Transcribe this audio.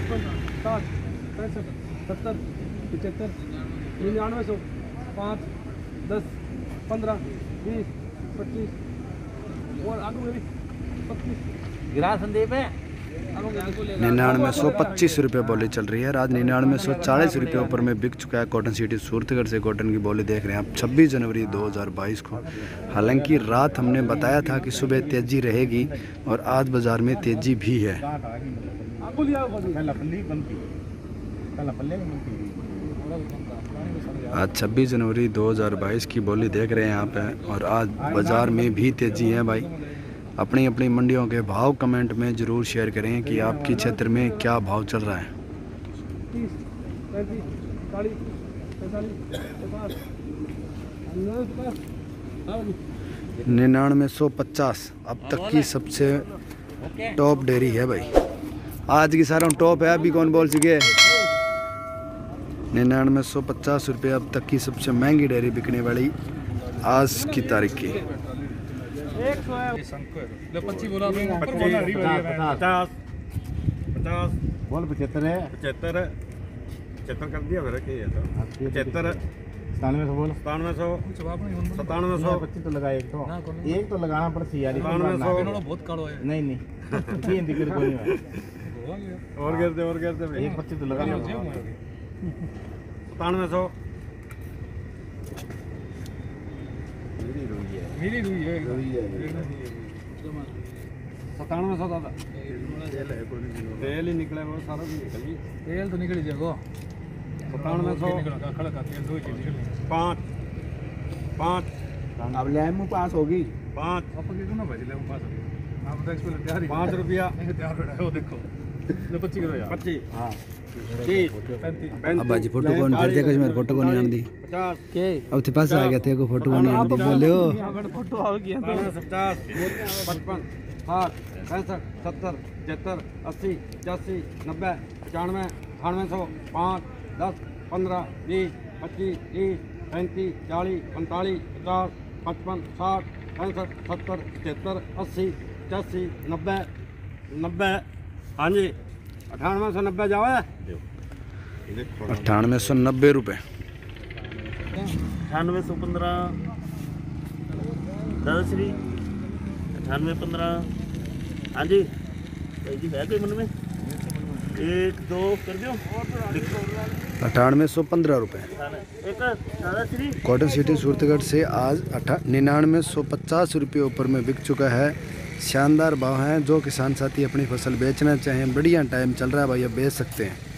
60 65 70 75 99 100 5 10 15 20 25 और आगू में भी 25 गिरा संदीप है 9925 रुपये बोली चल रही है। आज 9940 रुपये ऊपर में बिक चुका है कॉटन सिटी सूरतगढ़ से कॉटन की बोली देख रहे हैं आप 26 जनवरी 2022 को। हालांकि रात हमने बताया था कि सुबह तेज़ी रहेगी और आज बाज़ार में तेज़ी भी है। आज 26 जनवरी 2022 की बोली देख रहे हैं यहाँ पे और आज बाज़ार में भी तेज़ी है भाई। अपनी अपनी मंडियों के भाव कमेंट में ज़रूर शेयर करें कि आपके क्षेत्र में क्या भाव चल रहा है। 30 35 40 45 9950 अब तक की सबसे टॉप डेयरी है भाई। आज की सारों टॉप है, अभी कौन बोल सके। 9950 रुपये अब तक की सबसे महंगी डेयरी बिकने वाली आज की तारीख की। 25 बोला 50 बोल 75 है 75 कर दिया फिर क्या तो 75 97 बोल 97 25 तो लगा एक तो लगाना पड़ता यार। 97 बहुत कालो है। नहीं नहीं ये दिक्कत कोई नहीं है और करते एक 25 तो लगाना 9700 मेरी रुई है 9700 दादा तेल ही निकला वो सारा निकल गई। तेल तो निकल जाएगा 9700 खड़ा का तेल 2 चीज निकल 5 अब लैम पास होगी 5 आप के ना भाई ले पास आप तो एक्सपेल तैयार ही 5 रुपया तैयार बैठा है वो देखो ले 25 किलो यार 25 हाँ 30 अब बाजी फोटो कौन फिर देखो मेरे फोटो को नहीं आन दी 50 के अब ते पास आ गया थे को फोटो को नहीं आन दी बोले हो फोटो आ गया 50 55 60 65 70 75 80 85 90 95 9800 5 10 15 20 25 30 35 40 45 50 55 60 65 70 75 80 85 90 90 हाँ जी 9890 जाओ 9890 रुपये 9815 दादाश्री 9815 हाँ जी भाई जी है कोई मन में 1 2 कर दो 9815 रुपये एक दादाश्री कॉटन सिटी सूरतगढ़ से आज 9950 रुपये ऊपर में बिक चुका है। शानदार भाव हैं। जो किसान साथी अपनी फसल बेचना चाहें बढ़िया टाइम चल रहा है भाई, अब बेच सकते हैं।